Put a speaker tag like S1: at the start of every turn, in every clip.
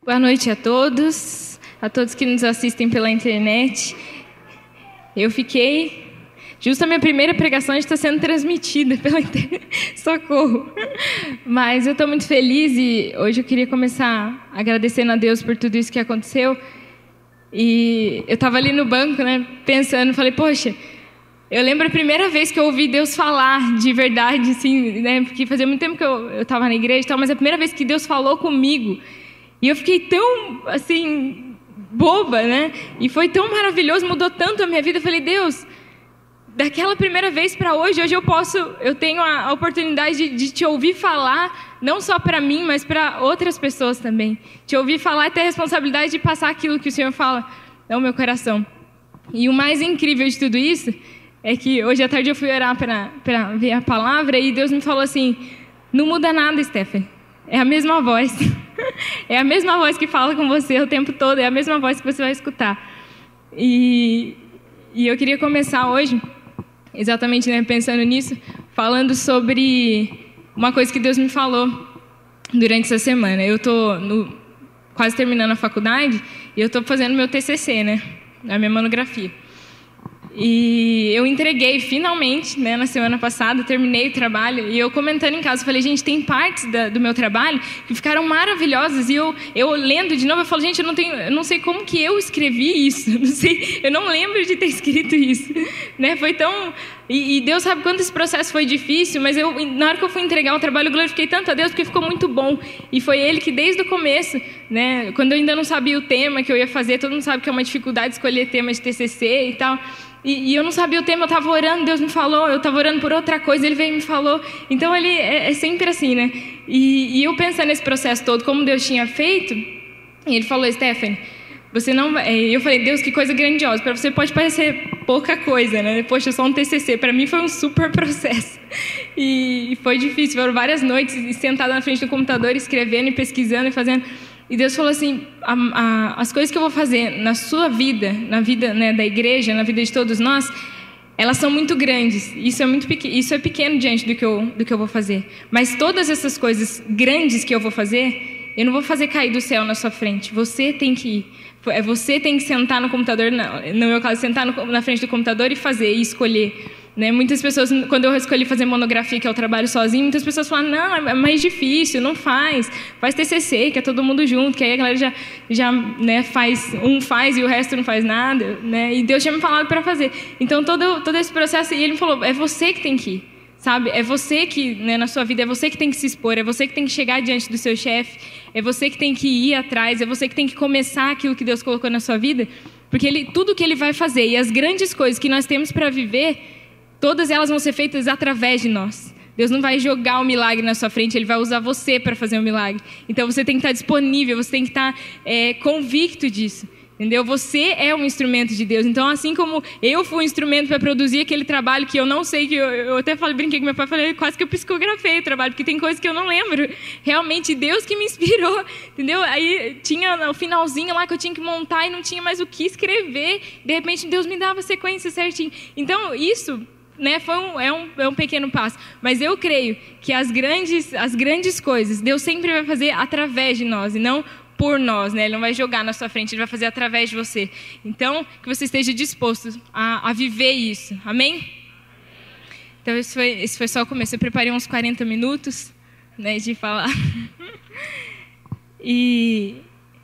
S1: Boa noite a todos que nos assistem pela internet. Eu fiquei... Justo a minha primeira pregação está sendo transmitida pela internet. Socorro! Mas eu estou muito feliz e hoje eu queria começar agradecendo a Deus por tudo isso que aconteceu. E eu estava ali no banco, né, pensando, falei, poxa, eu lembro a primeira vez que eu ouvi Deus falar de verdade, assim, né, porque fazia muito tempo que eu estava na igreja e tal, mas a primeira vez que Deus falou comigo, e eu fiquei tão, assim, boba, né, e foi tão maravilhoso, mudou tanto a minha vida. Eu falei, Deus, daquela primeira vez para hoje eu tenho a oportunidade de te ouvir falar, não só para mim, mas para outras pessoas também. Te ouvir falar e ter a responsabilidade de passar aquilo que o Senhor fala ao meu coração. E o mais incrível de tudo isso é que hoje à tarde eu fui orar para ver a palavra e Deus me falou assim, não muda nada, Stephanie. É a mesma voz. É a mesma voz que fala com você o tempo todo, é a mesma voz que você vai escutar. E eu queria começar hoje, exatamente, né, pensando nisso, falando sobre uma coisa que Deus me falou durante essa semana. Eu estou quase terminando a faculdade e eu estou fazendo meu TCC, né, a minha monografia. E eu entreguei finalmente, né, na semana passada, terminei o trabalho e eu comentando em casa, falei, gente, tem partes do meu trabalho que ficaram maravilhosas e eu lendo de novo, eu falo, gente, eu não sei como que eu escrevi isso, eu não lembro de ter escrito isso, né, foi tão... E Deus sabe quanto esse processo foi difícil, mas na hora que eu fui entregar o trabalho, eu glorifiquei tanto a Deus porque ficou muito bom. E foi Ele que desde o começo, né, quando eu ainda não sabia o tema que eu ia fazer, todo mundo sabe que é uma dificuldade escolher tema de TCC e tal, e eu não sabia o tema, eu estava orando, Deus me falou, eu estava orando por outra coisa, Ele veio e me falou. Então Ele é sempre assim, né? E eu pensando nesse processo todo, como Deus tinha feito, e Ele falou, Stephanie, você não vai... Eu falei, Deus, que coisa grandiosa. Para você pode parecer pouca coisa, né? Poxa, só um TCC. Para mim foi um super processo. E foi difícil. Foram várias noites sentada na frente do computador, escrevendo e pesquisando e fazendo. E Deus falou assim, as coisas que eu vou fazer na sua vida, na vida, né, da igreja, na vida de todos nós, elas são muito grandes. Isso é pequeno diante do que eu vou fazer. Mas todas essas coisas grandes que eu vou fazer, eu não vou fazer cair do céu na sua frente. Você tem que ir. Você tem que sentar no computador, no meu caso, sentar na frente do computador e fazer, e escolher. Né? Muitas pessoas, quando eu escolhi fazer monografia, que é o trabalho sozinho, muitas pessoas falam, não, é mais difícil, não faz TCC, que é todo mundo junto, que aí a galera já né, um faz e o resto não faz nada, né? E Deus tinha me falado para fazer. Então, todo esse processo, e Ele me falou, é você que tem que ir. Sabe? É você que, né, na sua vida, é você que tem que se expor, é você que tem que chegar diante do seu chefe, é você que tem que ir atrás, é você que tem que começar aquilo que Deus colocou na sua vida, porque tudo que Ele vai fazer e as grandes coisas que nós temos para viver, todas elas vão ser feitas através de nós. Deus não vai jogar o milagre na sua frente, Ele vai usar você para fazer o milagre. Então você tem que estar disponível, você tem que estar convicto disso. Entendeu? Você é um instrumento de Deus. Então, assim como eu fui um instrumento para produzir aquele trabalho que eu não sei, que eu até brinquei com meu pai, falei, quase que eu psicografei o trabalho, porque tem coisas que eu não lembro. Realmente, Deus que me inspirou, entendeu? Aí tinha o finalzinho lá que eu tinha que montar e não tinha mais o que escrever. De repente, Deus me dava a sequência certinho. Então, isso... né, é um pequeno passo, mas eu creio que as grandes coisas Deus sempre vai fazer através de nós e não por nós, né? Ele não vai jogar na sua frente, Ele vai fazer através de você. Então, que você esteja disposto a viver isso, amém? Então, esse foi só o começo. Eu preparei uns 40 minutos, né, de falar. E...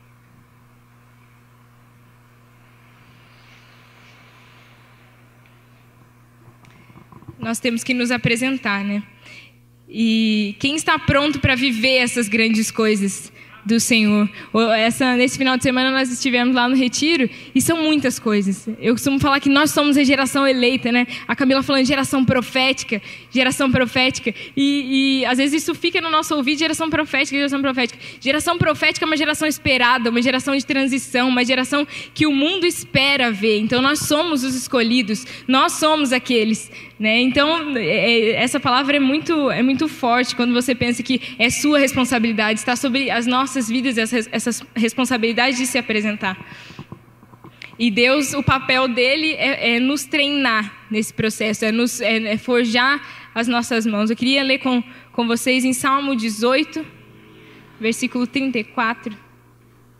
S1: nós temos que nos apresentar, né? E quem está pronto para viver essas grandes coisas do Senhor? Nesse final de semana nós estivemos lá no retiro e são muitas coisas. Eu costumo falar que nós somos a geração eleita, né? A Camila falando de geração profética e às vezes isso fica no nosso ouvido, geração profética. Geração profética é uma geração esperada, uma geração de transição, uma geração que o mundo espera ver. Então nós somos os escolhidos, nós somos aqueles, né? Então essa palavra é muito forte quando você pensa que é sua responsabilidade, está sobre as nossas vidas, essa responsabilidade de se apresentar. E Deus, o papel dele é nos treinar nesse processo, é forjar as nossas mãos. Eu queria ler com vocês em Salmo 18, versículo 34.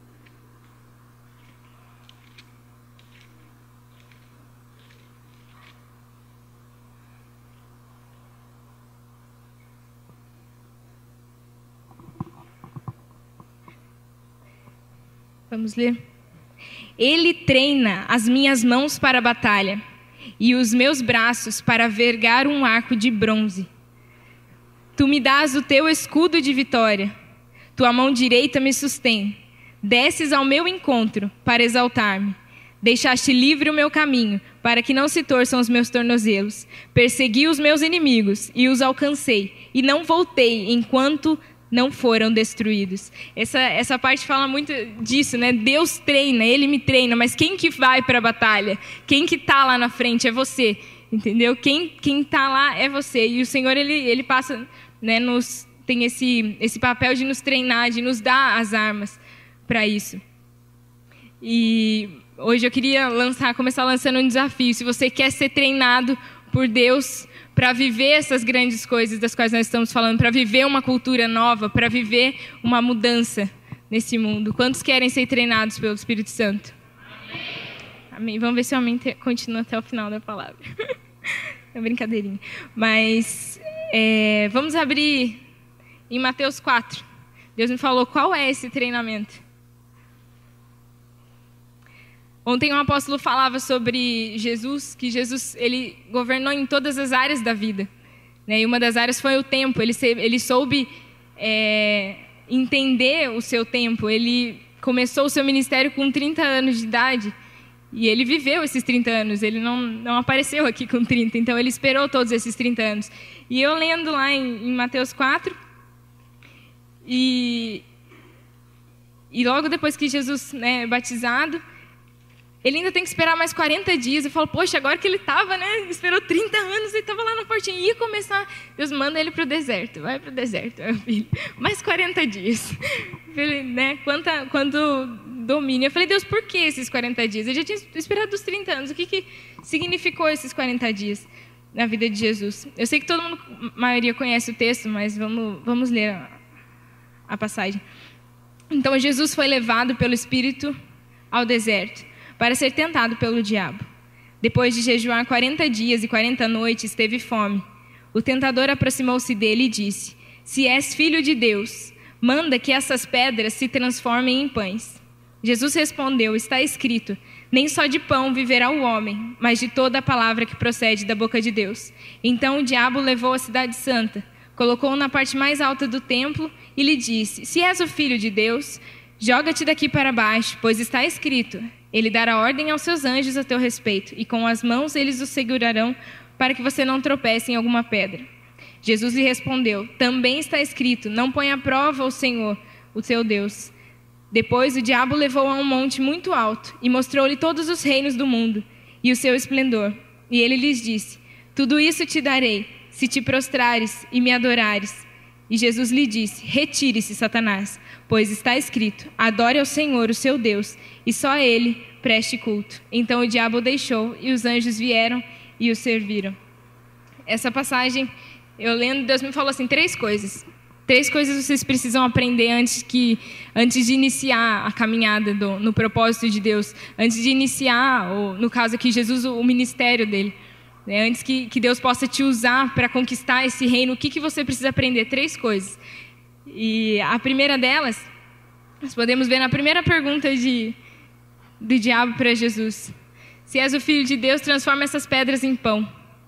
S1: Vamos ler. Ele treina as minhas mãos para a batalha e os meus braços para vergar um arco de bronze. Tu me dás o teu escudo de vitória. Tua mão direita me sustém. Desces ao meu encontro para exaltar-me. Deixaste livre o meu caminho, para que não se torçam os meus tornozelos. Persegui os meus inimigos e os alcancei, e não voltei enquanto não foram destruídos. Essa parte fala muito disso, né? Deus treina, Ele me treina, mas quem que vai para a batalha? Quem que está lá na frente é você, entendeu? Quem está lá é você. E o Senhor, Ele passa, né, tem esse papel de nos treinar, de nos dar as armas para isso. E hoje eu queria começar lançando um desafio. Se você quer ser treinado por Deus para viver essas grandes coisas das quais nós estamos falando, para viver uma cultura nova, para viver uma mudança nesse mundo, quantos querem ser treinados pelo Espírito Santo? Amém. Vamos ver se o amém continua até o final da palavra. É brincadeirinha. Mas vamos abrir em Mateus 4. Deus me falou qual é esse treinamento. Ontem um apóstolo falava sobre Jesus, que Jesus ele governou em todas as áreas da vida, né? E uma das áreas foi o tempo. Ele soube entender o seu tempo. Ele começou o seu ministério com 30 anos de idade e ele viveu esses 30 anos. Ele não apareceu aqui com 30, então ele esperou todos esses 30 anos. E eu lendo lá em Mateus 4, e logo depois que Jesus, né, é batizado, ele ainda tem que esperar mais 40 dias. Eu falo, poxa, agora que ele estava, né? Esperou 30 anos, ele estava lá na portinha. Ia começar. Deus manda ele para o deserto. Vai para o deserto, meu filho. Mais 40 dias. Ele, né? Quanto domínio. Eu falei, Deus, por que esses 40 dias? Ele já tinha esperado os 30 anos. O que significou esses 40 dias na vida de Jesus? Eu sei que todo mundo, a maioria conhece o texto, mas vamos ler a passagem. Então, Jesus foi levado pelo Espírito ao deserto para ser tentado pelo diabo. Depois de jejuar 40 dias e 40 noites, teve fome. O tentador aproximou-se dele e disse: Se és filho de Deus, manda que essas pedras se transformem em pães. Jesus respondeu: Está escrito, nem só de pão viverá o homem, mas de toda a palavra que procede da boca de Deus. Então o diabo levou a cidade santa, colocou-o na parte mais alta do templo e lhe disse: Se és o filho de Deus, joga-te daqui para baixo, pois está escrito: Ele dará ordem aos seus anjos a teu respeito, e com as mãos eles o segurarão, para que você não tropece em alguma pedra. Jesus lhe respondeu: Também está escrito: Não ponha à prova o Senhor, o teu Deus. Depois o diabo levou a um monte muito alto, e mostrou-lhe todos os reinos do mundo, e o seu esplendor. E ele lhes disse: Tudo isso te darei, se te prostrares e me adorares. E Jesus lhe disse: Retire-se, Satanás, pois está escrito: Adore ao Senhor, o seu Deus, e só a Ele preste culto. Então o diabo o deixou, e os anjos vieram e o serviram. Essa passagem, eu lendo, Deus me falou assim, 3 coisas. 3 coisas vocês precisam aprender antes de iniciar a caminhada no propósito de Deus. Antes de iniciar, no caso aqui, Jesus, o ministério dele. Antes que Deus possa te usar para conquistar esse reino, o que você precisa aprender? 3 coisas. E a primeira delas, nós podemos ver na primeira pergunta do diabo para Jesus: Se és o Filho de Deus, transforma essas pedras em pão.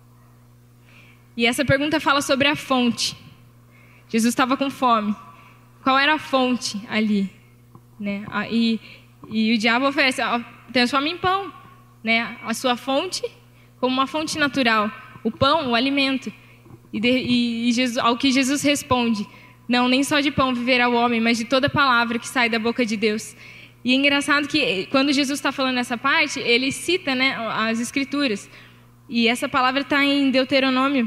S1: E essa pergunta fala sobre a fonte. Jesus estava com fome. Qual era a fonte ali? Né? E o diabo oferece: transforma em pão, né? A sua fonte como uma fonte natural. O pão, o alimento. E Jesus, ao que Jesus responde: Não, nem só de pão viverá o homem, mas de toda palavra que sai da boca de Deus. E é engraçado que quando Jesus está falando essa parte, ele cita, né, as Escrituras. E essa palavra está em Deuteronômio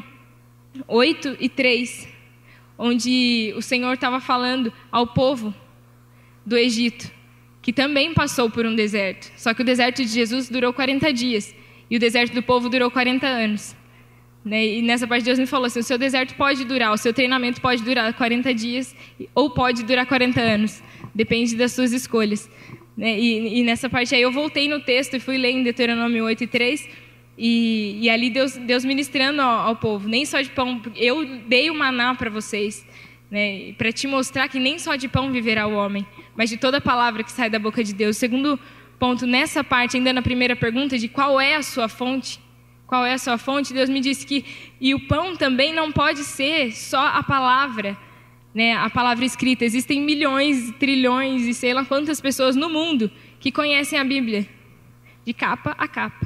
S1: 8:3, onde o Senhor estava falando ao povo do Egito, que também passou por um deserto. Só que o deserto de Jesus durou 40 dias e o deserto do povo durou 40 anos. E nessa parte Deus me falou assim: o seu deserto pode durar, o seu treinamento pode durar 40 dias ou pode durar 40 anos. Depende das suas escolhas. E nessa parte aí eu voltei no texto e fui ler em Deuteronômio 8:3 e ali Deus ministrando ao povo: nem só de pão, eu dei o maná para vocês. né? Para te mostrar que nem só de pão viverá o homem, mas de toda palavra que sai da boca de Deus. O segundo ponto, nessa parte, ainda na primeira pergunta, de qual é a sua fonte? Qual é a sua fonte? Deus me disse que e o pão também não pode ser só a palavra, né? A palavra escrita. Existem milhões, trilhões e sei lá quantas pessoas no mundo que conhecem a Bíblia, de capa a capa.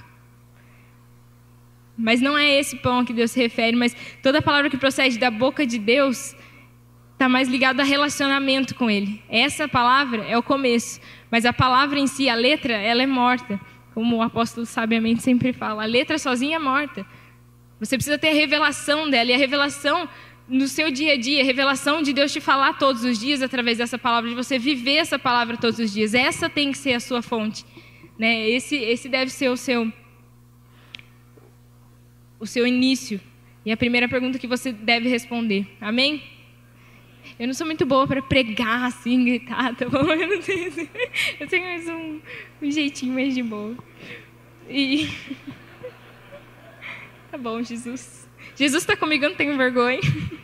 S1: Mas não é esse pão a que Deus se refere, mas toda palavra que procede da boca de Deus está mais ligada a relacionamento com Ele. Essa palavra é o começo, mas a palavra em si, a letra, ela é morta. Como o apóstolo sabiamente sempre fala, a letra sozinha é morta. Você precisa ter a revelação dela, e a revelação no seu dia a dia, a revelação de Deus te falar todos os dias através dessa palavra, de você viver essa palavra todos os dias. Essa tem que ser a sua fonte, né? Esse deve ser o seu início. E a primeira pergunta que você deve responder. Amém? Eu não sou muito boa para pregar assim, gritar, tá bom? Eu não tenho assim. Eu tenho mais um jeitinho mais de boa. E tá bom, Jesus. Jesus está comigo, eu não tenho vergonha.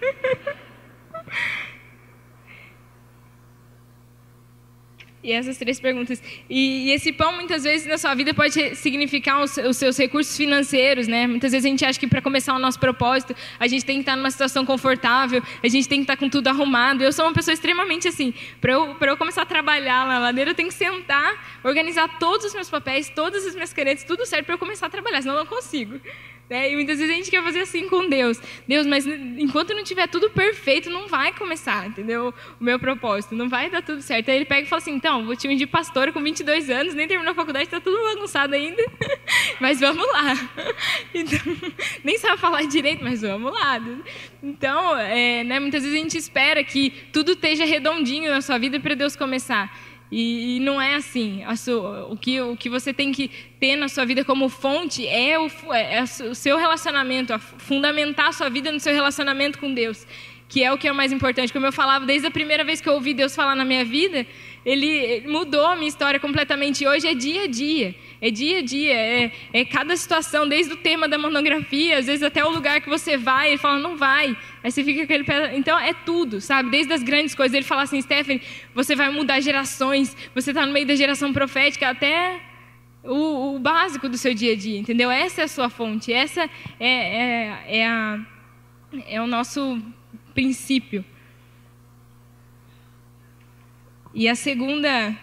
S1: E essas 3 perguntas. E esse pão, muitas vezes, na sua vida pode significar os seus recursos financeiros, né? Muitas vezes a gente acha que para começar o nosso propósito, a gente tem que estar numa situação confortável, a gente tem que estar com tudo arrumado. Eu sou uma pessoa extremamente assim. Para eu começar a trabalhar na ladeira, eu tenho que sentar, organizar todos os meus papéis, todas as minhas canetas, tudo certo para eu começar a trabalhar, senão eu não consigo. E muitas vezes a gente quer fazer assim com Deus. Deus, mas enquanto não tiver tudo perfeito, não vai começar, entendeu? O meu propósito, não vai dar tudo certo. Aí ele pega e fala assim, então, vou te ungir pastora com 22 anos, nem terminou a faculdade, está tudo bagunçado ainda, mas vamos lá. Então, nem sabe falar direito, mas vamos lá. Então, né, muitas vezes a gente espera que tudo esteja redondinho na sua vida para Deus começar. E não é assim. O que você tem que ter na sua vida como fonte é o seu relacionamento, fundamentar a sua vida no seu relacionamento com Deus, que é o que é o mais importante. Como eu falava, desde a primeira vez que eu ouvi Deus falar na minha vida, Ele mudou a minha história completamente. Hoje é dia a dia. É dia a dia, é cada situação, desde o tema da monografia, às vezes até o lugar que você vai, ele fala, não vai. Aí você fica com aquele pé. Então é tudo, sabe? Desde as grandes coisas. Ele fala assim, Stephanie, você vai mudar gerações, você está no meio da geração profética, até o básico do seu dia a dia, entendeu? Essa é a sua fonte, essa é o nosso princípio. E a segunda...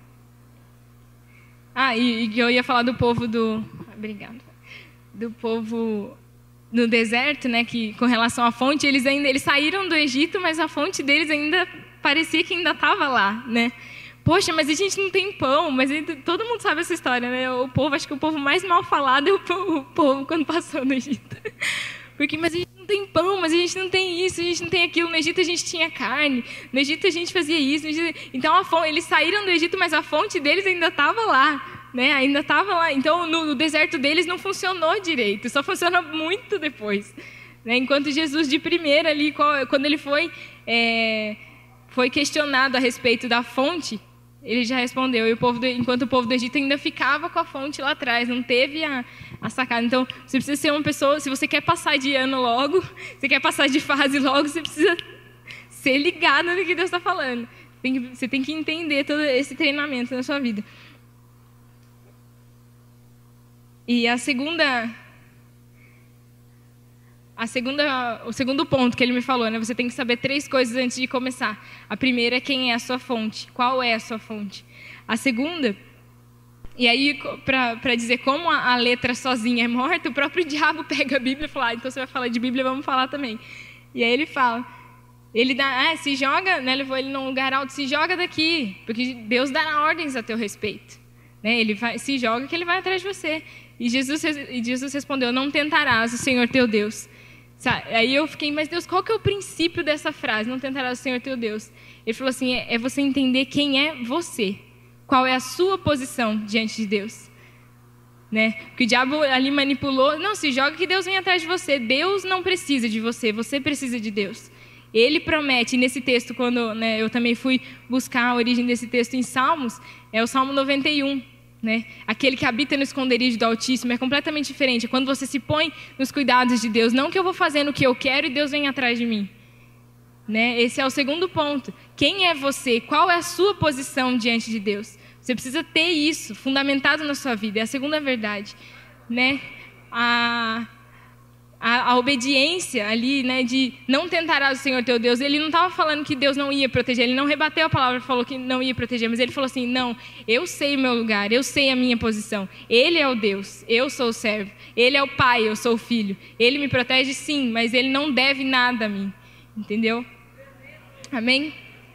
S1: e eu ia falar do povo Obrigada. Do povo no deserto, né? Que com relação à fonte, eles saíram do Egito, mas a fonte deles ainda parecia que ainda estava lá, né? Poxa, mas a gente não tem pão, mas todo mundo sabe essa história, né? Acho que o povo mais mal falado é o povo quando passou no Egito. Porque, mas a gente não tem pão, mas a gente não tem isso, a gente não tem aquilo. No Egito a gente tinha carne, no Egito a gente fazia isso. Então eles saíram do Egito, mas a fonte deles ainda estava lá, né? Ainda estava lá. Então no deserto deles não funcionou direito, só funciona muito depois, né? Enquanto Jesus de primeira ali, quando ele foi questionado a respeito da fonte, ele já respondeu. E enquanto o povo do Egito ainda ficava com a fonte lá atrás, não teve a sacada. Então, você precisa ser uma pessoa, se você quer passar de ano logo, você quer passar de fase logo, você precisa ser ligado no que Deus está falando. Você tem que entender todo esse treinamento na sua vida. E o segundo ponto que ele me falou, né? Você tem que saber 3 coisas antes de começar. A primeira é quem é a sua fonte. Qual é a sua fonte? A segunda, e aí para dizer como a letra sozinha é morta, o próprio diabo pega a Bíblia e fala, então você vai falar de Bíblia, vamos falar também. E aí ele fala, se joga, né? Levou ele num lugar alto, se joga daqui, porque Deus dará ordens a teu respeito. Né? Se joga que ele vai atrás de você. E Jesus respondeu, não tentarás o Senhor teu Deus. Aí eu fiquei, mas Deus, qual que é o princípio dessa frase? Não tentarás o Senhor teu Deus. Ele falou assim, é você entender quem é você. Qual é a sua posição diante de Deus. Né? Porque o diabo ali manipulou, não, se joga que Deus vem atrás de você. Deus não precisa de você, você precisa de Deus. Ele promete, nesse texto, quando eu também fui buscar a origem desse texto em Salmos, é o Salmo 91. Né? Aquele que habita no esconderijo do Altíssimo é completamente diferente. É quando você se põe nos cuidados de Deus. Não que eu vou fazendo o que eu quero e Deus vem atrás de mim. né? Esse é o segundo ponto. Quem é você? Qual é a sua posição diante de Deus? Você precisa ter isso fundamentado na sua vida. É a segunda verdade, né? A obediência ali, né, de não tentarás o Senhor teu Deus, ele não estava falando que Deus não ia proteger, ele não rebateu a palavra, falou que não ia proteger, mas ele falou assim, não, eu sei o meu lugar, eu sei a minha posição, ele é o Deus, eu sou o servo, ele é o pai, eu sou o filho, ele me protege sim, mas ele não deve nada a mim, entendeu? Amém?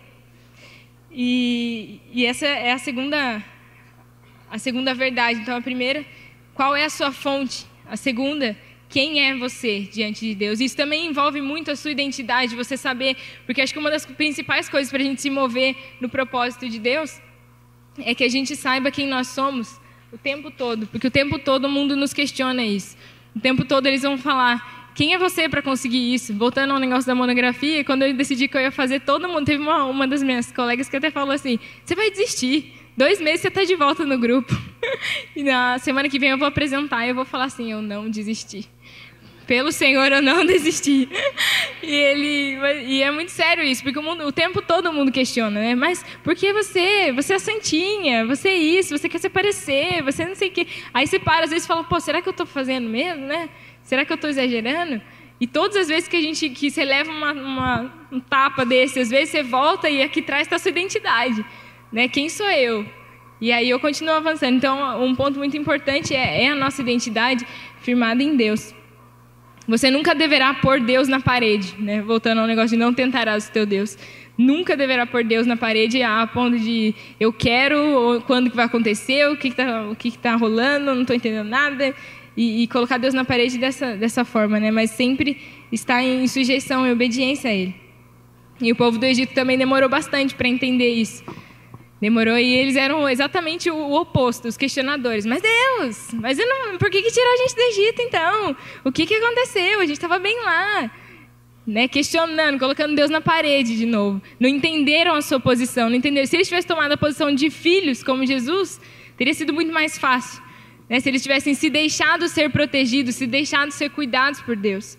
S1: E essa é a segunda verdade. Então a primeira, qual é a sua fonte? A segunda, quem é você diante de Deus? Isso também envolve muito a sua identidade, você saber, porque acho que uma das principais coisas para a gente se mover no propósito de Deus é que a gente saiba quem nós somos o tempo todo, porque o tempo todo o mundo nos questiona isso. O tempo todo eles vão falar, quem é você para conseguir isso? Voltando ao negócio da monografia, quando eu decidi que eu ia fazer, todo mundo, teve uma das minhas colegas que até falou assim, você vai desistir, 2 meses você está de volta no grupo. E na semana que vem eu vou apresentar e eu vou falar assim, eu não desisti. Pelo Senhor eu não desisti. E é muito sério isso, porque o tempo todo o mundo questiona, né? Mas por que você? Você é santinha, você é isso, você quer se parecer, você não sei o quê. Aí você para, às vezes fala, pô, será que eu estou fazendo mesmo, né? Será que eu estou exagerando? E todas as vezes que você leva um tapa desse, às vezes você volta e aqui atrás está a sua identidade, né? Quem sou eu? E aí eu continuo avançando. Então, um ponto muito importante é a nossa identidade firmada em Deus. Você nunca deverá pôr Deus na parede, né? Voltando ao negócio de não tentarás o teu Deus. Nunca deverá pôr Deus na parede a ponto de eu quero, ou quando que vai acontecer, o que tá rolando, não estou entendendo nada. E colocar Deus na parede dessa forma, né? Mas sempre estar em sujeição e obediência a Ele. E o povo do Egito também demorou bastante para entender isso. Demorou, e eles eram exatamente o oposto, os questionadores. Mas Deus, por que tirou a gente do Egito então? O que aconteceu? A gente estava bem lá. Né? Questionando, colocando Deus na parede de novo. Não entenderam a sua posição, não entenderam. Se eles tivessem tomado a posição de filhos, como Jesus, teria sido muito mais fácil. Né? Se eles tivessem se deixado ser protegidos, se deixado ser cuidados por Deus.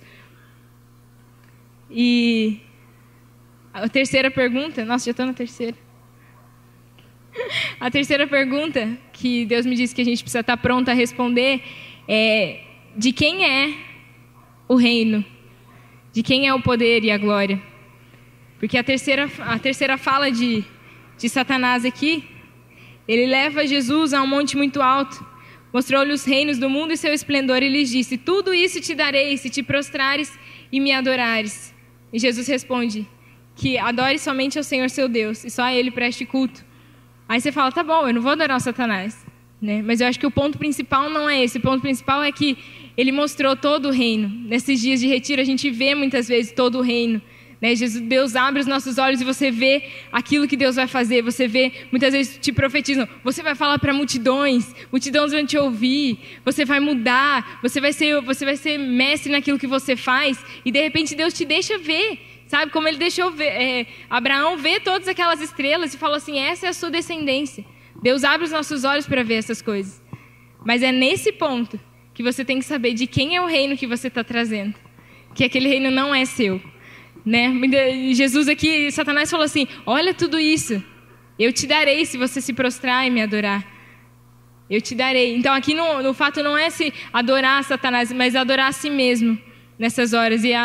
S1: E a terceira pergunta, nossa, já estou na terceira. A terceira pergunta que Deus me disse que a gente precisa estar pronto a responder é de quem é o reino? De quem é o poder e a glória? Porque a terceira fala de Satanás aqui, ele leva Jesus a um monte muito alto, mostrou-lhe os reinos do mundo e seu esplendor e lhes disse, tudo isso te darei se te prostrares e me adorares. E Jesus responde que adore somente ao Senhor seu Deus e só a Ele preste culto. Aí você fala, tá bom, eu não vou adorar o Satanás, né? Mas eu acho que o ponto principal não é esse. O ponto principal é que ele mostrou todo o reino. Nesses dias de retiro a gente vê muitas vezes todo o reino, né? Deus abre os nossos olhos e você vê aquilo que Deus vai fazer. Você vê, muitas vezes te profetizam, você vai falar para multidões vão te ouvir, você vai mudar, você vai ser mestre naquilo que você faz e de repente Deus te deixa ver. Sabe, como ele deixou Abraão ver todas aquelas estrelas e falou assim, essa é a sua descendência. Deus abre os nossos olhos para ver essas coisas. Mas é nesse ponto que você tem que saber de quem é o reino que você está trazendo. Que aquele reino não é seu. Né? Jesus aqui, Satanás falou assim, olha tudo isso. Eu te darei se você se prostrar e me adorar. Eu te darei. Então aqui no fato não é se adorar Satanás, mas adorar a si mesmo nessas horas. E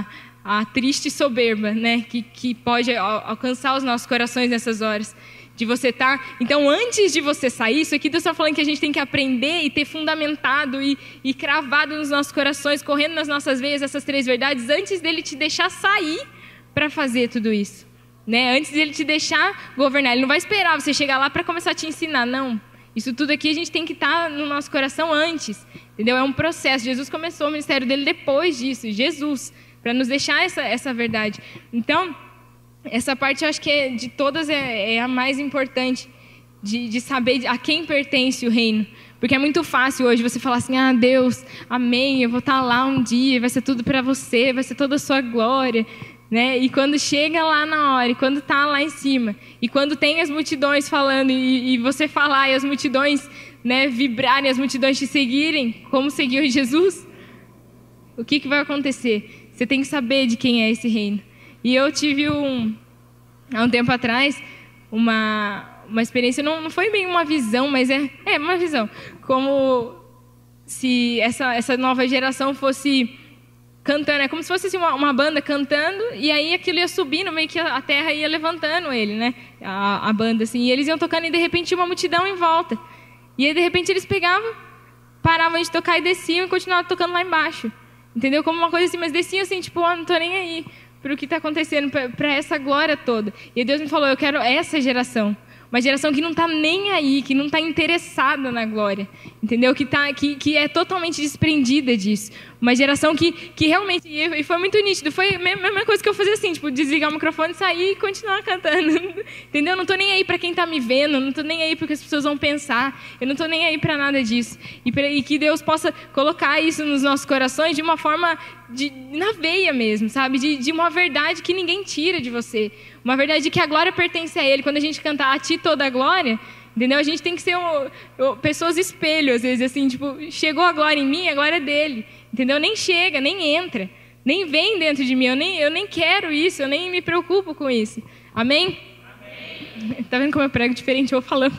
S1: a triste soberba, né, que pode alcançar os nossos corações nessas horas, de você estar... Então, antes de você sair, isso aqui Deus está falando que a gente tem que aprender e ter fundamentado e cravado nos nossos corações, correndo nas nossas veias essas 3 verdades, antes dele te deixar sair para fazer tudo isso. Né? Antes dele te deixar governar. Ele não vai esperar você chegar lá para começar a te ensinar, não. Isso tudo aqui a gente tem que estar no nosso coração antes. Entendeu? É um processo. Jesus começou o ministério dele depois disso. Jesus... para nos deixar essa verdade. Então, essa parte eu acho que de todas é a mais importante, de saber a quem pertence o reino. Porque é muito fácil hoje você falar assim, Deus, amém, eu vou estar lá um dia, vai ser tudo para você, vai ser toda a sua glória. Né? E quando chega lá na hora, e quando está lá em cima, e quando tem as multidões falando, e você falar, e as multidões, né, vibrarem, as multidões te seguirem, como seguiu Jesus, o que vai acontecer? Você tem que saber de quem é esse reino. E eu tive há um tempo atrás uma experiência, não foi bem uma visão, mas é uma visão, como se essa nova geração fosse cantando, é como se fosse assim, uma banda cantando, e aí aquilo ia subindo, meio que a terra ia levantando ele, né? A banda, assim, e eles iam tocando e de repente tinha uma multidão em volta. E aí de repente eles pegavam, paravam de tocar e desciam e continuavam tocando lá embaixo. Entendeu? Como uma coisa assim, mas desciam assim, tipo, não tô nem aí para o que está acontecendo, para essa glória toda. E Deus me falou, eu quero essa geração. Uma geração que não está nem aí, que não está interessada na glória, entendeu? Que é totalmente desprendida disso. Uma geração que realmente... E foi muito nítido. Foi a mesma coisa que eu fazia assim, tipo, desligar o microfone, sair e continuar cantando. Entendeu? Eu não estou nem aí para quem está me vendo, eu não estou nem aí para o que as pessoas vão pensar. Eu não estou nem aí para nada disso. E que Deus possa colocar isso nos nossos corações de uma forma na veia mesmo, sabe? De uma verdade que ninguém tira de você. Uma verdade de que a glória pertence a Ele. Quando a gente canta a Ti toda a glória, entendeu? A gente tem que ser pessoas espelho, às vezes, assim, tipo, chegou a glória em mim, a glória é dele, entendeu? Nem chega, nem entra, nem vem dentro de mim, eu nem quero isso, eu nem me preocupo com isso. Amém? Amém. Tá vendo como eu prego diferente? Eu vou falando.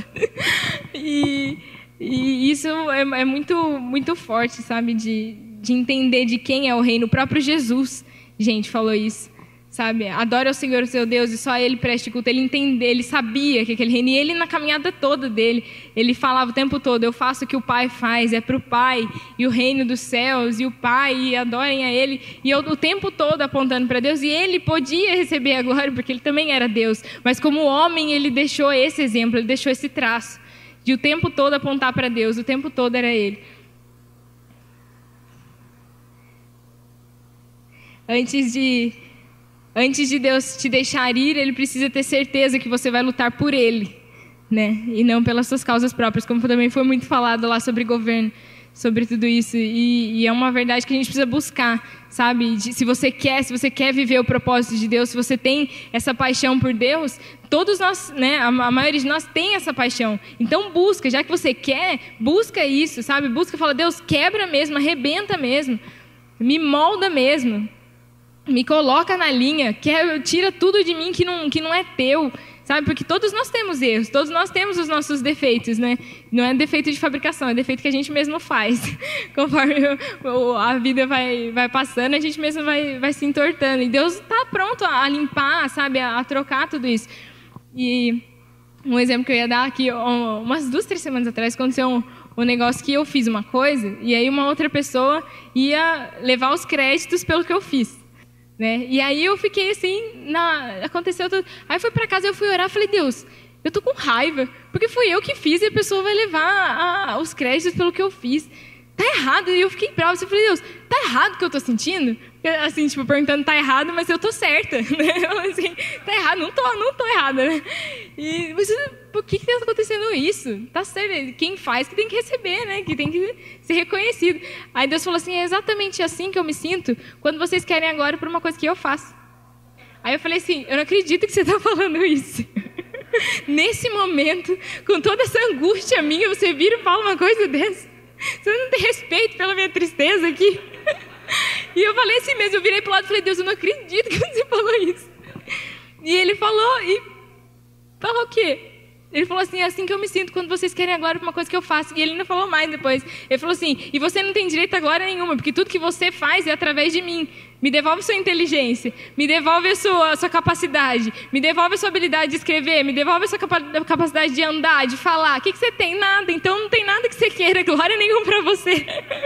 S1: E isso é muito, muito forte, sabe? De entender de quem é o reino. O próprio Jesus, gente, falou isso. Sabe, adore ao Senhor, o seu Deus, e só Ele preste culto. Ele sabia que aquele reino, e Ele na caminhada toda dele, Ele falava o tempo todo, eu faço o que o Pai faz, é para o Pai, e o reino dos céus, e o Pai, e adorem a Ele, e eu o tempo todo apontando para Deus, e Ele podia receber a glória, porque Ele também era Deus, mas como homem, Ele deixou esse exemplo, Ele deixou esse traço, de o tempo todo apontar para Deus, o tempo todo era Ele. Antes de Deus te deixar ir, Ele precisa ter certeza que você vai lutar por Ele, né? E não pelas suas causas próprias, como também foi muito falado lá sobre governo, sobre tudo isso. E é uma verdade que a gente precisa buscar, sabe? Se você quer viver o propósito de Deus, se você tem essa paixão por Deus, todos nós, né? A maioria de nós tem essa paixão. Então busca, já que você quer, busca isso, sabe? Busca, fala, Deus, quebra mesmo, arrebenta mesmo, me molda mesmo. Me coloca na linha, tira tudo de mim que não é teu, sabe? Porque todos nós temos erros, todos nós temos os nossos defeitos, né? Não é defeito de fabricação, é defeito que a gente mesmo faz. Conforme a vida vai passando, a gente mesmo vai se entortando. E Deus está pronto a limpar, sabe? A trocar tudo isso. E um exemplo que eu ia dar aqui, umas 2, 3 semanas atrás, aconteceu um negócio que eu fiz uma coisa, e aí uma outra pessoa ia levar os créditos pelo que eu fiz. Né? E aí eu fiquei assim, aconteceu tudo. Aí eu fui para casa, eu fui orar, falei, Deus, eu tô com raiva, porque fui eu que fiz e a pessoa vai levar os créditos pelo que eu fiz. Tá errado. E eu fiquei brava, eu falei, Deus, tá errado o que eu tô sentindo? Assim, tipo, perguntando, tá errado, mas eu tô certa. Né? Assim, tá errado, não tô errada. Né? Mas por que tá acontecendo isso? Tá certo, quem faz que tem que receber, né? Que tem que ser reconhecido. Aí Deus falou assim, é exatamente assim que eu me sinto quando vocês querem agora por uma coisa que eu faço. Aí eu falei assim, eu não acredito que você tá falando isso. Nesse momento, com toda essa angústia minha, você vira e fala uma coisa dessa. Você não tem respeito pela minha tristeza aqui. E eu falei assim mesmo, eu virei pro lado e falei, Deus, eu não acredito que você falou isso. E ele falou, falou o quê? Ele falou assim, é assim que eu me sinto quando vocês querem a glória por uma coisa que eu faço. E ele ainda falou mais depois. Ele falou assim, e você não tem direito a glória nenhuma, porque tudo que você faz é através de mim. Me devolve sua inteligência, me devolve a sua capacidade, me devolve a sua habilidade de escrever, me devolve a sua capacidade de andar, de falar. O que você tem? Nada. Então não tem nada que você queira, glória nenhuma para você.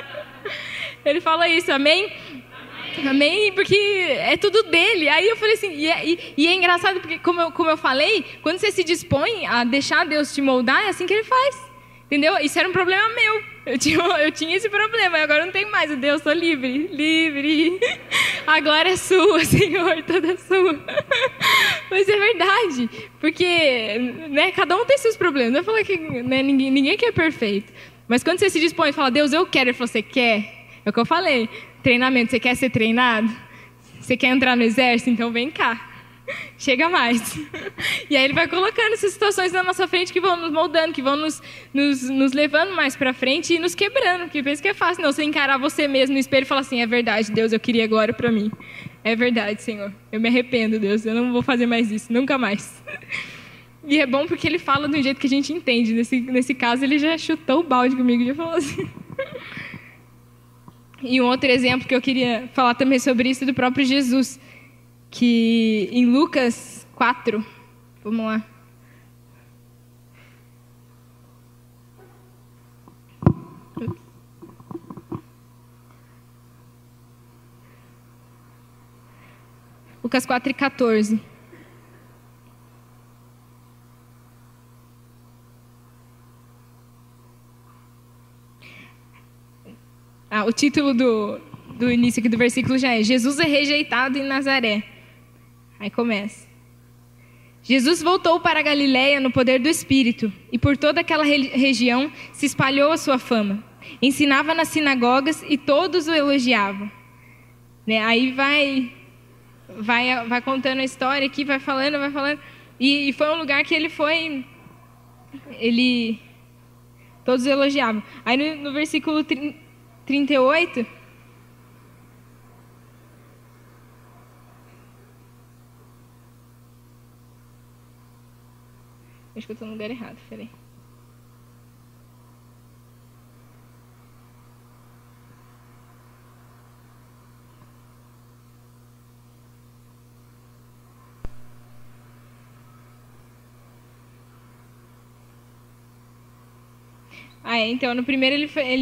S1: Ele fala isso, amém? Amém? Porque é tudo dele. Aí eu falei assim, e é engraçado porque, como eu falei, quando você se dispõe a deixar Deus te moldar, é assim que Ele faz. Entendeu? Isso era um problema meu. Eu tinha esse problema, agora não tem mais. Deus, estou livre. A glória é sua, Senhor, toda sua. Mas é verdade, porque né, cada um tem seus problemas. Não é falar que né, ninguém quer perfeito. Mas quando você se dispõe e fala, Deus, eu quero, Ele falou, você quer? É o que eu falei. Treinamento, você quer ser treinado? Você quer entrar no exército? Então vem cá. Chega mais. E aí Ele vai colocando essas situações na nossa frente que vão nos moldando, que vão nos levando mais pra frente e nos quebrando. Porque pensa que é fácil, não, você encarar você mesmo no espelho e falar assim, é verdade, Deus, eu queria glória pra mim. É verdade, Senhor. Eu me arrependo, Deus. Eu não vou fazer mais isso, nunca mais. E é bom porque ele fala de um jeito que a gente entende. Nesse caso, ele já chutou o balde comigo, já falou assim. E um outro exemplo que eu queria falar também sobre isso é do próprio Jesus, que em Lucas 4, vamos lá. Lucas 4:14. O título do início aqui do versículo já é: Jesus é rejeitado em Nazaré. Aí começa. Jesus voltou para a Galiléia no poder do Espírito, e por toda aquela região se espalhou a sua fama. Ensinava nas sinagogas e todos o elogiavam. Né? Aí vai contando a história aqui, vai falando. E foi um lugar que todos elogiavam. Aí no versículo 38... Acho que eu estou no lugar errado, peraí. Então, no primeiro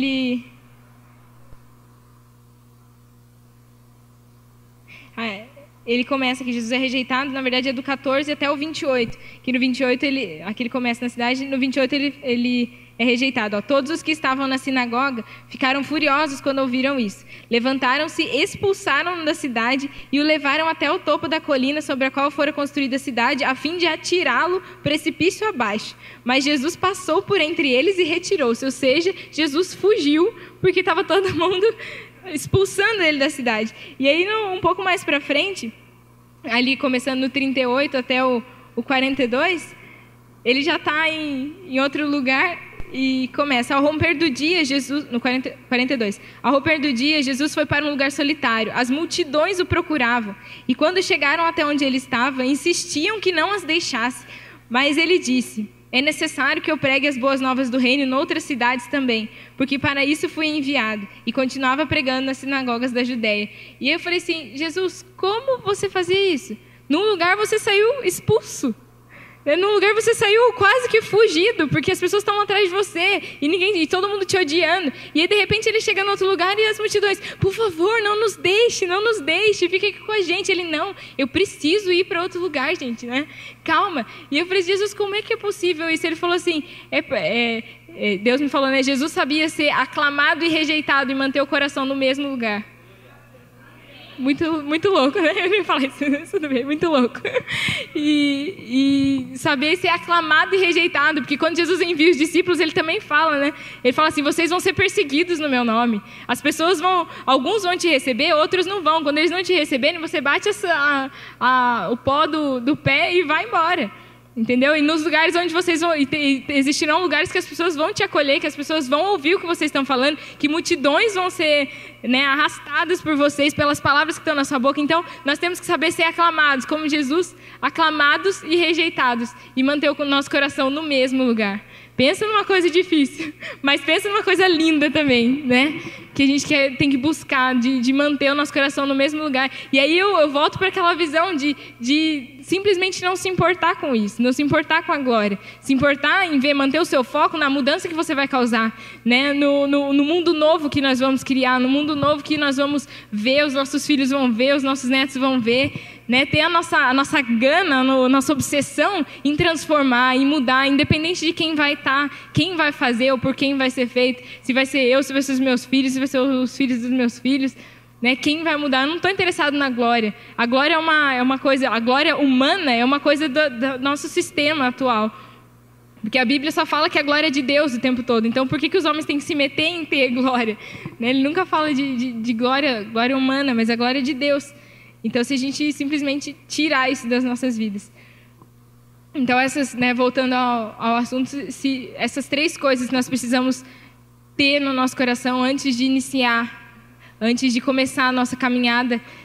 S1: ele começa que Jesus é rejeitado, na verdade é do 14 até o 28, que no 28 aqui ele começa na cidade, no 28 ele é rejeitado. Todos os que estavam na sinagoga ficaram furiosos quando ouviram isso. Levantaram-se, expulsaram-no da cidade e o levaram até o topo da colina sobre a qual fora construída a cidade, a fim de atirá-lo precipício abaixo. Mas Jesus passou por entre eles e retirou-se, ou seja, Jesus fugiu porque estava todo mundo expulsando ele da cidade. E aí, um pouco mais para frente, ali começando no 38 até o 42, ele já está em outro lugar e começa. Ao romper do dia, Jesus... No 42. Ao romper do dia, Jesus foi para um lugar solitário. As multidões o procuravam. E quando chegaram até onde ele estava, insistiam que não as deixasse. Mas ele disse: é necessário que eu pregue as boas novas do reino em outras cidades também, porque para isso fui enviado. E continuava pregando nas sinagogas da Judéia. E eu falei assim: Jesus, como você fazia isso? Num lugar você saiu expulso. Num lugar você saiu quase que fugido, porque as pessoas estão atrás de você e todo mundo te odiando. E aí, de repente, ele chega em outro lugar e as multidões: por favor, não nos deixe, fique aqui com a gente. Ele: não, eu preciso ir para outro lugar, gente, né? Calma. E eu falei: Jesus, como é que é possível isso? Ele falou assim, Deus me falou, né? Jesus sabia ser aclamado e rejeitado e manter o coração no mesmo lugar. Muito, muito louco, né? Eu nem falei isso tudo bem, muito louco. E saber ser aclamado e rejeitado, porque quando Jesus envia os discípulos, ele também fala, né? Ele fala assim: vocês vão ser perseguidos no meu nome. As pessoas alguns vão te receber, outros não vão. Quando eles não te receberem, você bate o pó do pé e vai embora. Entendeu? E nos lugares onde vocês vão... existirão lugares que as pessoas vão te acolher, que as pessoas vão ouvir o que vocês estão falando, que multidões vão ser, né, arrastadas por vocês, pelas palavras que estão na sua boca. Então, nós temos que saber ser aclamados, como Jesus, aclamados e rejeitados, e manter o nosso coração no mesmo lugar. Pensa numa coisa difícil, mas pensa numa coisa linda também, né? Que a gente tem que buscar, de manter o nosso coração no mesmo lugar. E aí eu volto para aquela visão de simplesmente não se importar com isso, não se importar com a glória, se importar em manter o seu foco na mudança que você vai causar, né? No mundo novo que nós vamos criar, no mundo novo que nós vamos ver, os nossos filhos vão ver, os nossos netos vão ver, né? Ter a nossa gana, a nossa obsessão em transformar, em mudar, independente de quem vai estar, quem vai fazer ou por quem vai ser feito, se vai ser eu, se vai ser os meus filhos, se vai ser os filhos dos meus filhos, né? Quem vai mudar? Eu não estou interessado na glória. A glória é uma coisa, a glória humana é uma coisa do nosso sistema atual. Porque a Bíblia só fala que a glória é de Deus o tempo todo. Então, por que os homens têm que se meter em ter glória? Né? Ele nunca fala de glória humana, mas a glória é de Deus. Então, se a gente simplesmente tirar isso das nossas vidas. Então, voltando ao assunto, essas três coisas nós precisamos ter no nosso coração antes de iniciar, antes de começar a nossa caminhada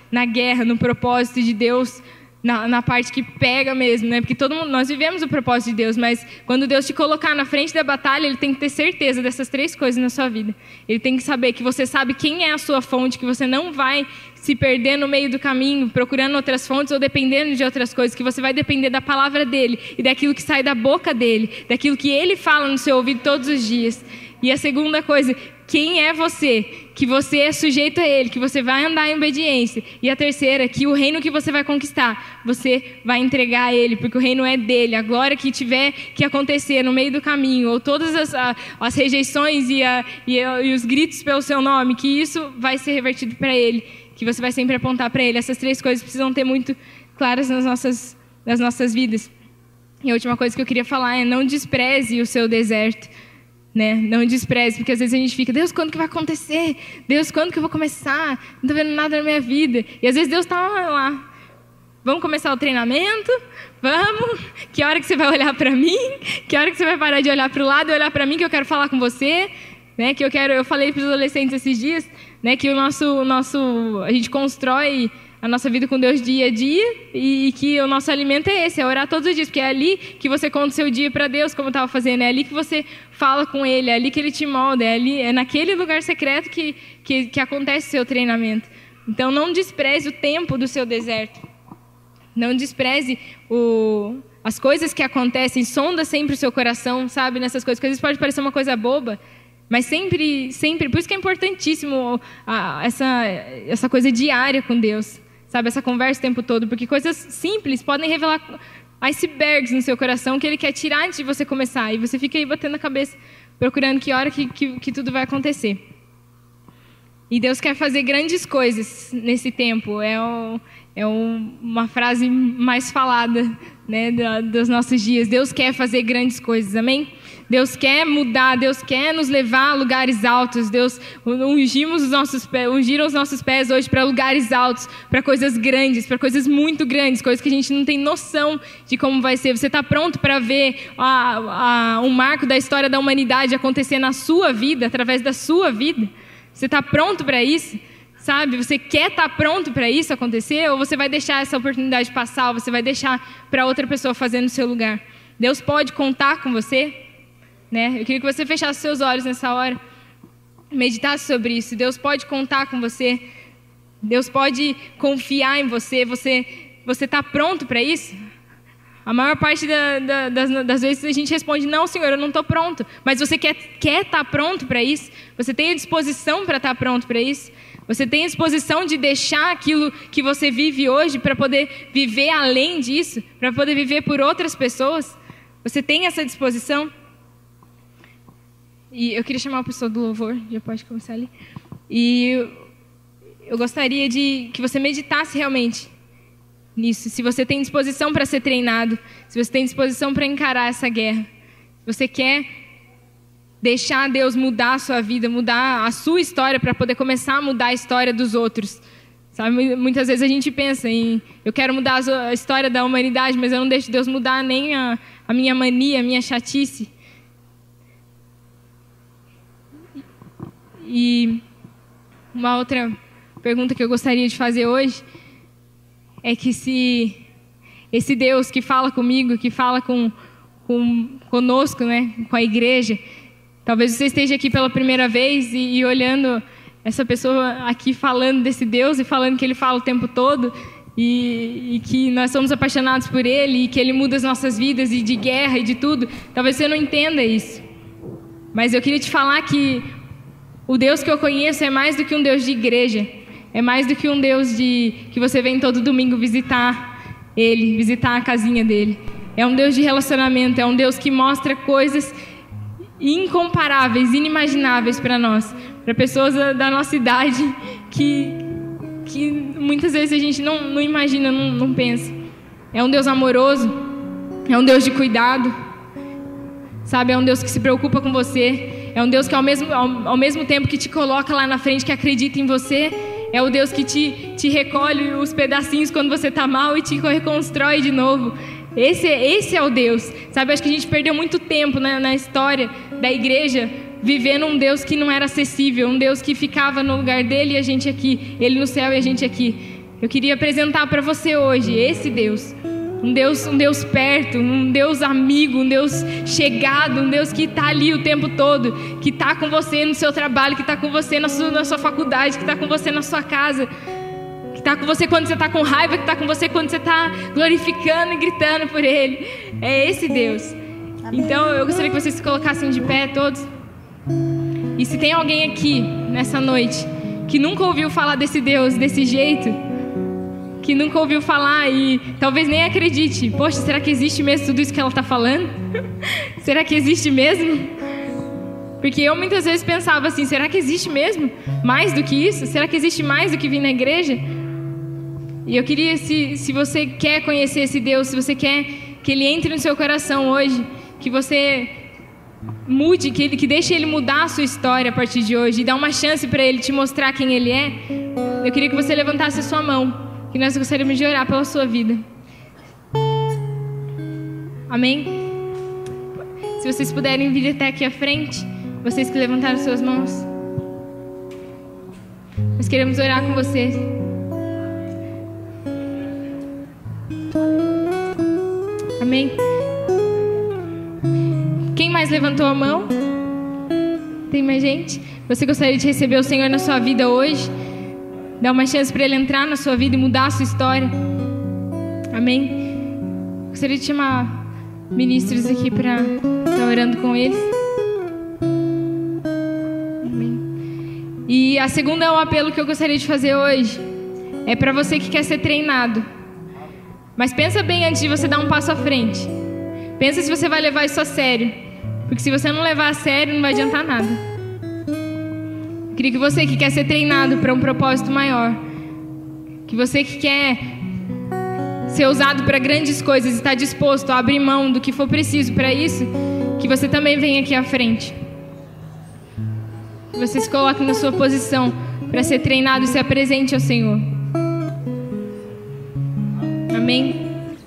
S1: na guerra, no propósito de Deus, na parte que pega mesmo, né? Porque todo mundo, nós vivemos o propósito de Deus, mas quando Deus te colocar na frente da batalha, Ele tem que ter certeza dessas 3 coisas na sua vida. Ele tem que saber que você sabe quem é a sua fonte, que você não vai se perder no meio do caminho, procurando outras fontes ou dependendo de outras coisas, que você vai depender da palavra dEle e daquilo que sai da boca dEle, daquilo que Ele fala no seu ouvido todos os dias. E a segunda coisa, quem é você? Que você é sujeito a Ele, que você vai andar em obediência. E a terceira, que o reino que você vai conquistar, você vai entregar a Ele, porque o reino é dEle. A glória que tiver que acontecer no meio do caminho, ou todas as rejeições e os gritos pelo seu nome, que isso vai ser revertido para Ele, que você vai sempre apontar para Ele. Essas 3 coisas precisam ter muito claras nas nossas vidas. E a última coisa que eu queria falar é: não despreze o seu deserto. Né? Não despreze, porque às vezes a gente fica: Deus, quando que vai acontecer? Deus, quando que eu vou começar? Não estou vendo nada na minha vida. E às vezes Deus está lá: vamos começar o treinamento? Vamos? Que hora que você vai olhar para mim? Que hora que você vai parar de olhar para o lado e olhar para mim, que eu quero falar com você? Né? Eu falei para os adolescentes esses dias, né, que a gente constrói a nossa vida com Deus dia a dia, e que o nosso alimento é esse, é orar todos os dias, porque é ali que você conta o seu dia para Deus, como eu estava fazendo, é ali que você fala com Ele, é ali que Ele te molda, é naquele lugar secreto que acontece o seu treinamento. Então não despreze o tempo do seu deserto, não despreze as coisas que acontecem, sonda sempre o seu coração, sabe, nessas coisas, que às vezes pode parecer uma coisa boba, mas sempre, por isso que é importantíssimo essa coisa diária com Deus, sabe, essa conversa o tempo todo, porque coisas simples podem revelar icebergs no seu coração que Ele quer tirar antes de você começar, e você fica aí batendo a cabeça, procurando que hora que tudo vai acontecer. E Deus quer fazer grandes coisas nesse tempo, uma frase mais falada, né, dos nossos dias. Deus quer fazer grandes coisas, amém? Deus quer mudar, Deus quer nos levar a lugares altos. Deus ungiram os nossos pés hoje para lugares altos, para coisas grandes, para coisas muito grandes, coisas que a gente não tem noção de como vai ser. Você está pronto para ver um marco da história da humanidade acontecer na sua vida, através da sua vida? Você está pronto para isso? Sabe, você quer estar pronto para isso acontecer? Ou você vai deixar essa oportunidade passar? Ou você vai deixar para outra pessoa fazer no seu lugar? Deus pode contar com você, né? Eu queria que você fechasse seus olhos nessa hora, meditasse sobre isso. Deus pode contar com você. Deus pode confiar em você. Você está pronto para isso? A maior parte das vezes a gente responde: não, Senhor, eu não estou pronto. Mas você quer estar pronto para isso? Você tem a disposição para estar pronto para isso? Você tem a disposição de deixar aquilo que você vive hoje para poder viver além disso? Para poder viver por outras pessoas? Você tem essa disposição? E eu queria chamar a pessoa do louvor, já pode começar ali. E eu gostaria que você meditasse realmente nisso. Se você tem disposição para ser treinado, se você tem disposição para encarar essa guerra, se você quer deixar Deus mudar a sua vida, mudar a sua história para poder começar a mudar a história dos outros. Sabe, muitas vezes a gente pensa em: eu quero mudar a história da humanidade, mas eu não deixo Deus mudar nem a minha mania, a minha chatice. E uma outra pergunta que eu gostaria de fazer hoje é que se esse Deus que fala comigo, que fala conosco, né, com a igreja, talvez você esteja aqui pela primeira vez e olhando essa pessoa aqui falando desse Deus e falando que Ele fala o tempo todo e que nós somos apaixonados por Ele e que Ele muda as nossas vidas e de guerra e de tudo. Talvez você não entenda isso. Mas eu queria te falar que o Deus que eu conheço é mais do que um Deus de igreja. É mais do que um Deus que você vem todo domingo visitar Ele, visitar a casinha dEle. É um Deus de relacionamento, é um Deus que mostra coisas incomparáveis, inimagináveis para nós, para pessoas da nossa idade que muitas vezes a gente não imagina, não pensa. É um Deus amoroso, é um Deus de cuidado, sabe? É um Deus que se preocupa com você, é um Deus que ao mesmo tempo que te coloca lá na frente, que acredita em você, é o Deus que te recolhe os pedacinhos quando você está mal e te reconstrói de novo. Esse é o Deus, sabe? Acho que a gente perdeu muito tempo na história da igreja vivendo um Deus que não era acessível, um Deus que ficava no lugar dele e a gente aqui, ele no céu e a gente aqui. Eu queria apresentar para você hoje esse Deus. Um Deus perto, um Deus amigo, um Deus chegado, um Deus que está ali o tempo todo, que está com você no seu trabalho, que está com você na sua faculdade, que está com você na sua casa, que está com você quando você está com raiva, que está com você quando você está glorificando e gritando por Ele. É esse Deus. Então eu gostaria que vocês se colocassem de pé todos. E se tem alguém aqui nessa noite que nunca ouviu falar desse Deus desse jeito, que nunca ouviu falar e talvez nem acredite, poxa, será que existe mesmo tudo isso que ela está falando? Será que existe mesmo? Porque eu muitas vezes pensava assim, será que existe mesmo mais do que isso? Será que existe mais do que vir na igreja? E eu queria, se você quer conhecer esse Deus, se você quer que Ele entre no seu coração hoje, que você mude, que deixe Ele mudar a sua história a partir de hoje e dar uma chance para Ele te mostrar quem Ele é, eu queria que você levantasse a sua mão, que nós gostaríamos de orar pela sua vida. Amém? Se vocês puderem vir até aqui à frente, vocês que levantaram suas mãos, nós queremos orar com vocês. Amém? Quem mais levantou a mão? Tem mais gente? Você gostaria de receber o Senhor na sua vida hoje? Dá uma chance para Ele entrar na sua vida e mudar a sua história. Amém? Gostaria de chamar ministros aqui para estar orando com eles. Amém. E a segunda é um apelo que eu gostaria de fazer hoje. É para você que quer ser treinado. Mas pensa bem antes de você dar um passo à frente. Pensa se você vai levar isso a sério. Porque se você não levar a sério, não vai adiantar nada. Queria que você que quer ser treinado para um propósito maior, que você que quer ser usado para grandes coisas, está disposto a abrir mão do que for preciso para isso, que você também venha aqui à frente. Que você se coloque na sua posição para ser treinado e se apresente ao Senhor. Amém?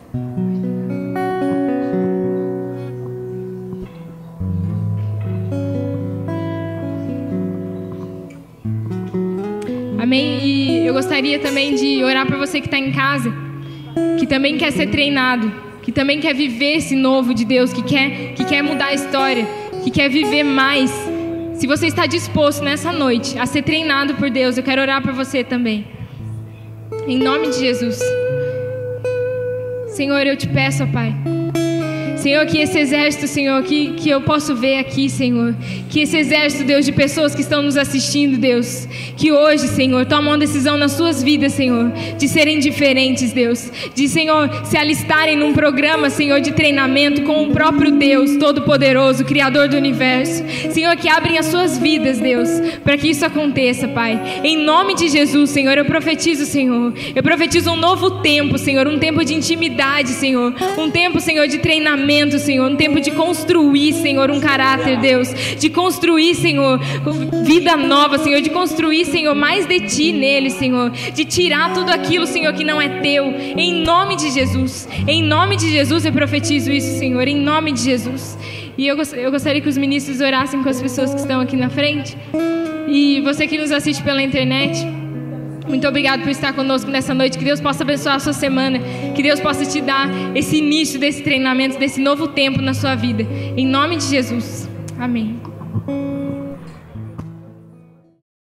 S1: Amém? E eu gostaria também de orar para você que está em casa, que também quer ser treinado, que também quer viver esse novo de Deus, que quer mudar a história, que quer viver mais. Se você está disposto nessa noite a ser treinado por Deus, eu quero orar por você também. Em nome de Jesus. Senhor, eu te peço, ó Pai. Senhor, que esse exército, Senhor, que eu posso ver aqui, Senhor, que esse exército, Deus, de pessoas que estão nos assistindo, Deus, que hoje, Senhor, tomam uma decisão nas suas vidas, Senhor, de serem diferentes, Deus, de, Senhor, se alistarem num programa, Senhor, de treinamento com o próprio Deus Todo-Poderoso, Criador do Universo, Senhor, que abrem as suas vidas, Deus, para que isso aconteça, Pai, em nome de Jesus, Senhor, eu profetizo, Senhor, eu profetizo um novo tempo, Senhor, um tempo de intimidade, Senhor, um tempo, Senhor, de treinamento, Senhor, um tempo de construir, Senhor, um caráter, Deus, de construir, Senhor, vida nova, Senhor, de construir, Senhor, mais de Ti nele, Senhor, de tirar tudo aquilo, Senhor, que não é Teu, em nome de Jesus, eu profetizo isso, Senhor, em nome de Jesus. E eu gostaria que os ministros orassem com as pessoas que estão aqui na frente, e você que nos assiste pela internet, muito obrigado por estar conosco nessa noite. Que Deus possa abençoar a sua semana. Que Deus possa te dar esse início desse treinamento, desse novo tempo na sua vida. Em nome de Jesus. Amém.